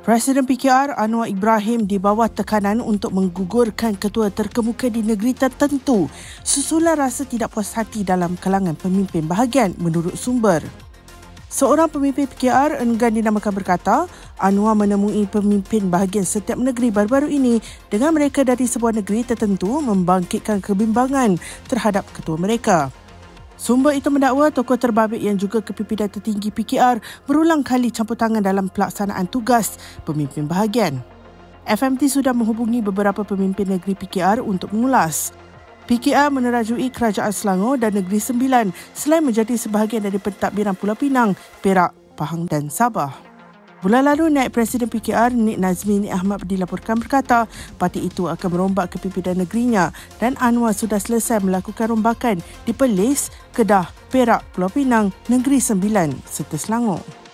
Presiden PKR Anwar Ibrahim di bawah tekanan untuk menggugurkan ketua terkemuka di negeri tertentu susulan rasa tidak puas hati dalam kalangan pemimpin bahagian menurut sumber. Seorang pemimpin PKR enggan dinamakan berkata, Anwar menemui pemimpin bahagian setiap negeri baru-baru ini dengan mereka dari sebuah negeri tertentu membangkitkan kebimbangan terhadap ketua mereka. Sumber itu mendakwa tokoh terbabit yang juga kepimpinan tertinggi PKR berulang kali campur tangan dalam pelaksanaan tugas pemimpin bahagian. FMT sudah menghubungi beberapa pemimpin negeri PKR untuk mengulas. PKR menerajui Kerajaan Selangor dan Negeri Sembilan selain menjadi sebahagian dari pentadbiran Pulau Pinang, Perak, Pahang dan Sabah. Bulan lalu, Naib Presiden PKR Nik Nazmi Nik Ahmad dilaporkan berkata parti itu akan merombak kepimpinan negerinya dan Anwar sudah selesai melakukan rombakan di Perlis, Kedah, Perak, Pulau Pinang, Negeri Sembilan serta Selangor.